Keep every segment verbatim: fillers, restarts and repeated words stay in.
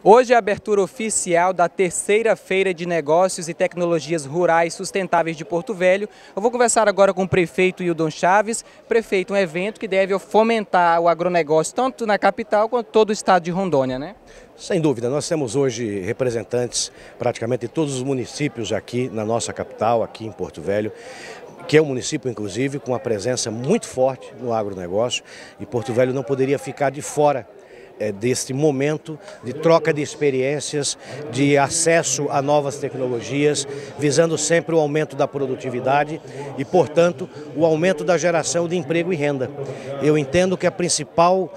Hoje é a abertura oficial da terceira Feira de Negócios e Tecnologias Rurais Sustentáveis de Porto Velho. Eu vou conversar agora com o prefeito Hildon Chaves. Prefeito, um evento que deve fomentar o agronegócio tanto na capital quanto todo o estado de Rondônia, né? Sem dúvida, nós temos hoje representantes praticamente de todos os municípios aqui na nossa capital, aqui em Porto Velho, que é um município, inclusive, com uma presença muito forte no agronegócio, e Porto Velho não poderia ficar de fora É, deste momento de troca de experiências, de acesso a novas tecnologias, visando sempre o aumento da produtividade e, portanto, o aumento da geração de emprego e renda. Eu entendo que a principal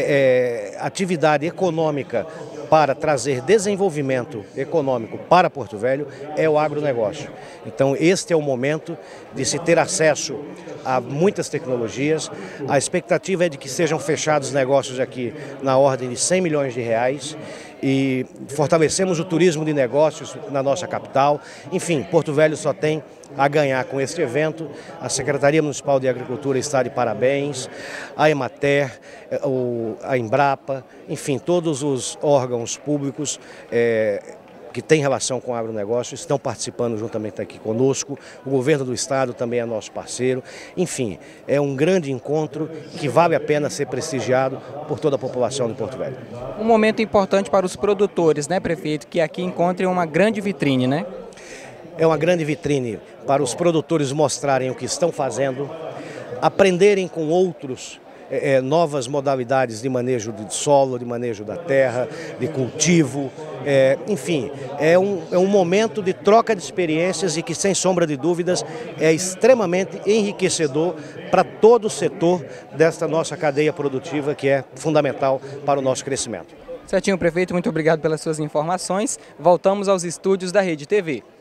é, é, atividade econômica para trazer desenvolvimento econômico para Porto Velho é o agronegócio. Então, este é o momento de se ter acesso a muitas tecnologias. A expectativa é de que sejam fechados negócios aqui na ordem de cem milhões de reais e fortalecemos o turismo de negócios na nossa capital. Enfim, Porto Velho só tem a ganhar com este evento. A Secretaria Municipal de Agricultura está de parabéns, a Emater, a Embrapa, enfim, todos os órgãos públicos é, que têm relação com o agronegócio estão participando juntamente aqui conosco. O governo do estado também é nosso parceiro. Enfim, é um grande encontro que vale a pena ser prestigiado por toda a população de Porto Velho. Um momento importante para os produtores, né, prefeito, que aqui encontrem uma grande vitrine, né? É uma grande vitrine para os produtores mostrarem o que estão fazendo, aprenderem com outros é, novas modalidades de manejo de solo, de manejo da terra, de cultivo. É, enfim, é um, é um momento de troca de experiências e que, sem sombra de dúvidas, é extremamente enriquecedor para todo o setor desta nossa cadeia produtiva, que é fundamental para o nosso crescimento. Certinho, prefeito, muito obrigado pelas suas informações. Voltamos aos estúdios da Rede T V.